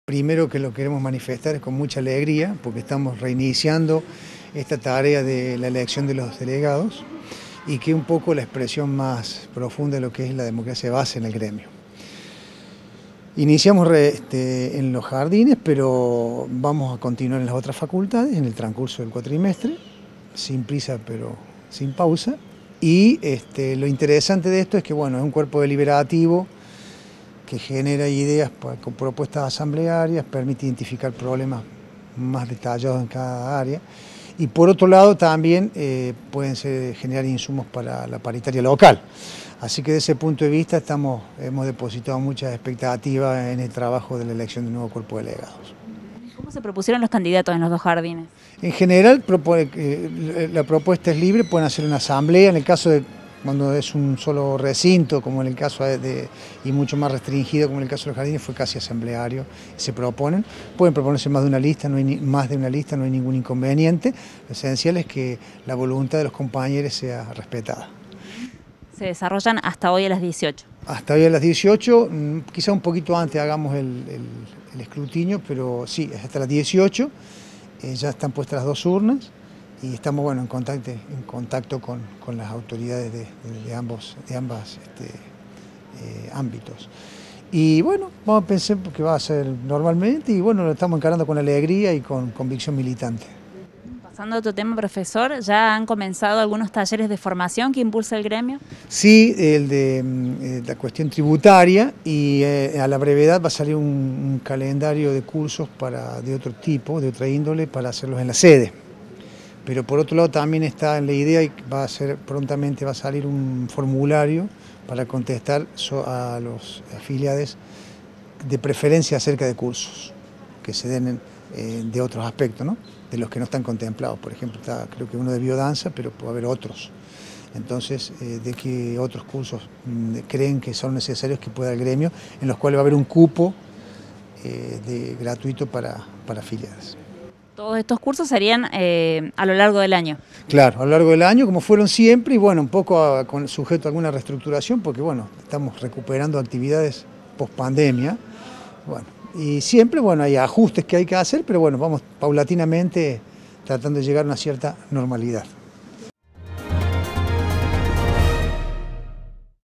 Primero que lo queremos manifestar es con mucha alegría, porque estamos reiniciando esta tarea de la elección de los delegados y que un poco la expresión más profunda de lo que es la democracia base en el gremio. Iniciamos en los jardines, pero vamos a continuar en las otras facultades en el transcurso del cuatrimestre, sin prisa pero sin pausa. Y lo interesante de esto es que bueno, es un cuerpo deliberativo que genera ideas con propuestas asamblearias, permite identificar problemas más detallados en cada área. Y por otro lado también pueden generar insumos para la paritaria local. Así que desde ese punto de vista hemos depositado muchas expectativas en el trabajo de la elección de un nuevo cuerpo de delegados. ¿Cómo se propusieron los candidatos en los dos jardines? En general la propuesta es libre, pueden hacer una asamblea, en el caso de cuando es un solo recinto, como en el caso y mucho más restringido como en el caso de los jardines, fue casi asambleario, se proponen. Pueden proponerse más de una lista, no hay ningún inconveniente. Lo esencial es que la voluntad de los compañeros sea respetada. Se desarrollan hasta hoy a las 18. Hasta hoy a las 18, quizá un poquito antes hagamos el escrutinio, pero sí, es hasta las 18, ya están puestas las dos urnas. Y estamos bueno, en contacto con las autoridades de ambos ámbitos. Y bueno, vamos a pensar que va a ser normalmente y bueno, lo estamos encarando con alegría y con convicción militante. Pasando a otro tema, profesor, ¿ya han comenzado algunos talleres de formación que impulsa el gremio? Sí, el de la cuestión tributaria y a la brevedad va a salir un calendario de cursos de otro tipo, de otra índole, para hacerlos en la sede. Pero por otro lado también está en la idea y prontamente va a salir un formulario para contestar a los afiliados de preferencia acerca de cursos que se den de otros aspectos, ¿no? De los que no están contemplados. Por ejemplo, creo que uno de biodanza, pero puede haber otros. Entonces, de qué otros cursos creen que son necesarios que pueda el gremio, en los cuales va a haber un cupo gratuito para afiliados. Todos estos cursos serían a lo largo del año. Claro, a lo largo del año, como fueron siempre, y bueno, un poco sujeto a alguna reestructuración, porque bueno, estamos recuperando actividades post pandemia, bueno, y siempre, bueno, hay ajustes que hay que hacer, pero bueno, vamos paulatinamente tratando de llegar a una cierta normalidad.